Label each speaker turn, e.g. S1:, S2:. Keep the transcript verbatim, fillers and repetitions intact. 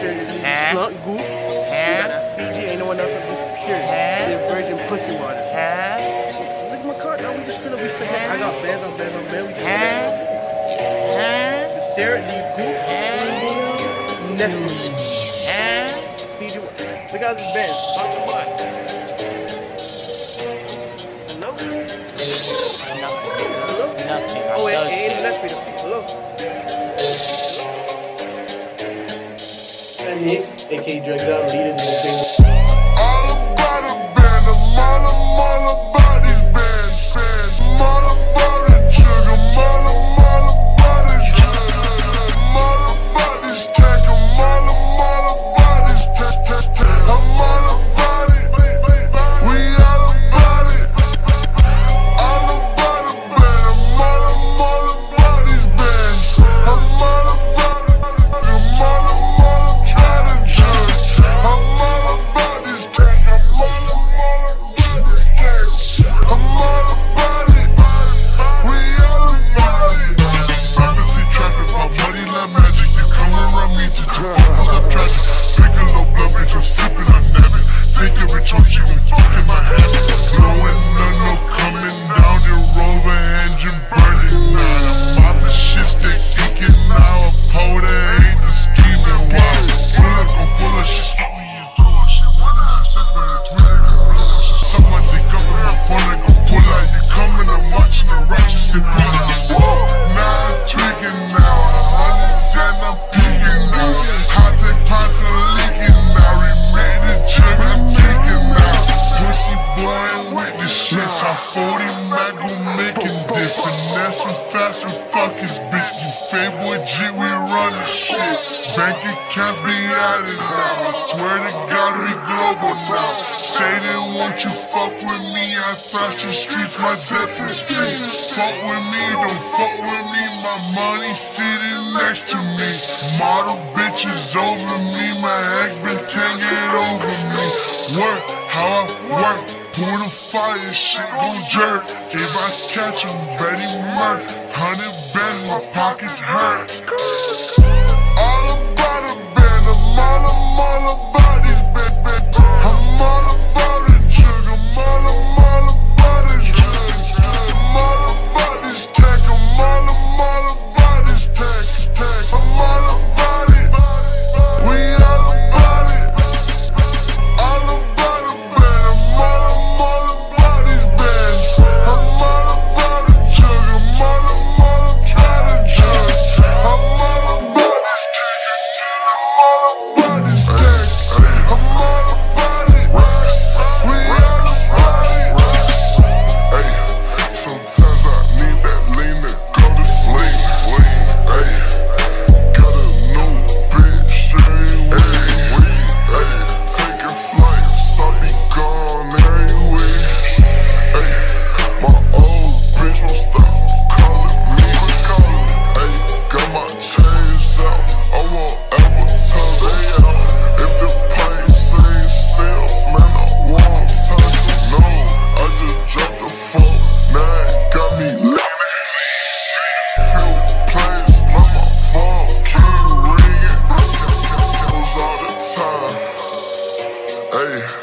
S1: serious. Huh? Slunk goop. Huh? You got that Fiji. Ain't no one else. This pure. Huh? This virgin pussy water. Huh? Look at my car. Now we just finna be finesse. Huh? I got bands on bands on bands. We just huh? Huh? The syrup, the goop. Huh? Nestle. Huh? Fiji. Look at this band. Bunch of what? Hello? It's nothing. Hello? It's nothing. Oh, it ain't even Nestle. Hello? Nick, aka Drugged Up, leader in the thing.
S2: All about a band, I'm all, I'm all about these bands, bands. I'm all about it, sugar, I'm all, I'm all about it, sugar. I'm all about this tech, I'm all, I'm all about this tech, tech, tech. I'm all about it, we all about it. All about a band, I'm all, I'm all about these bands. I'm all about it, I'm all, I'm all. forty mag gon' making this, and that's some fast and fuck his bitch. You fake boy G, we run this shit. Bank accounts be added now. I swear to God we global now. Say they want you fuck with me, I thrash the streets, my death is free. Fuck with me, don't fuck with me, my money sitting next to me. Model bitches over me, my ex been can't get over me. Work, how I work. Pull the fire, shit gon' jerk. If I catch him, ready murk. Hundred bend, my pockets hurt. All about a band, I'm all, I'm all about these band, band. I'm all about it, sugar. I'm all, I'm all about it, sugar. I'm all about this tech. I'm all, I'm all about this tech, tech. I'm all about it. We all about it. All about a band, I'm all. Hey.